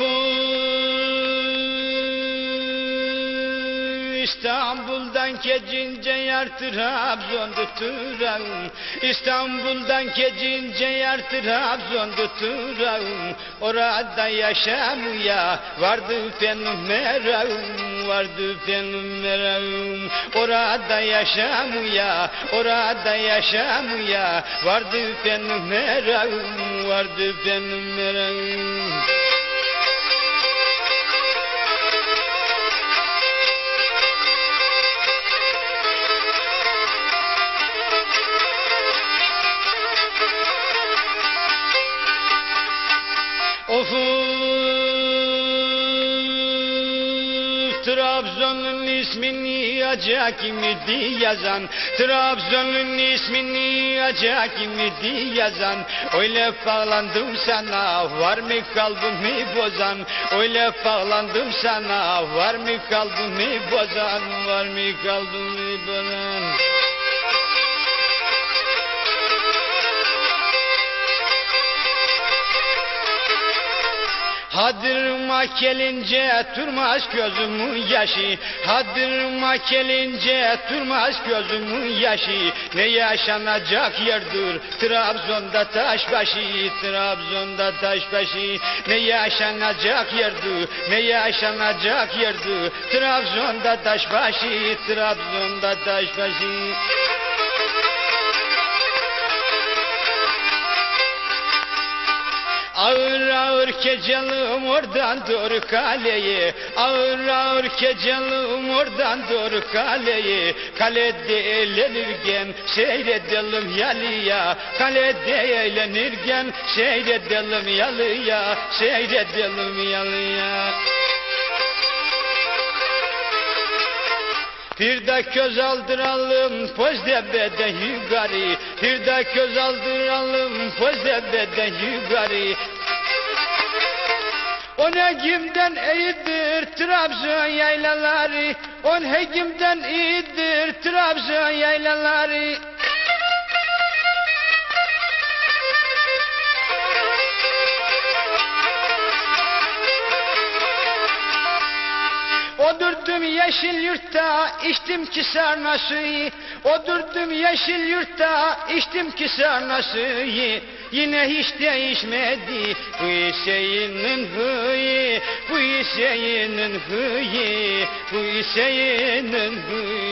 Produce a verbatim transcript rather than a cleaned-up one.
İstanbul'dan kecince yar Trabzon tuturağım. İstanbul'dan kecince yar Trabzon tuturağım. Orada yaşamaya vardı benim merakım, vardı benim merakım. Orada yaşamaya, orada yaşamaya vardı benim merakım, vardı benim merakım. Of, Trabzon'un ismini acak imidi yazan, Trabzon'un ismini acak imidi yazan. Öyle bağlandım sana, var mı kalbimi bozan? Öyle bağlandım sana, var mı kalbimi bozan? Var mı kalbimi bozan? Hadırıma gelince durmaz gözümün yaşı, hadırıma gelince durmaz gözümün yaşı. Ne yaşanacak yerdir Trabzon'da taşbaşı, Trabzon'da taşbaşı. Ne yaşanacak yerdir, ne yaşanacak yerdir Trabzon'da taşbaşı, Trabzon'da taşbaşı. Ağır ağır kecalim oradan doğru kaleye, ağır ağır kecalim oradan doğru kaleye. Kalede eğlenirken seyredelim yalıya, kalede eğlenirken seyredelim yalıya, seyredelim yalıya. Bir de göz aldıralım Pozdebeden yukarı, bir de göz aldıralım Pozdebeden yukarı. On hekimden iyidir Trabzon yaylaları, on hekimden iyidir Trabzon yaylaları. Odurdum yeşil yurtta, içtim ki sarnası. Odurdum yeşil yurtta, içtim ki sarnası. Yine hiç değişmedi bu Hüseyin'in hıyı, bu Hüseyin'in hıyı, bu Hüseyin'in hıyı.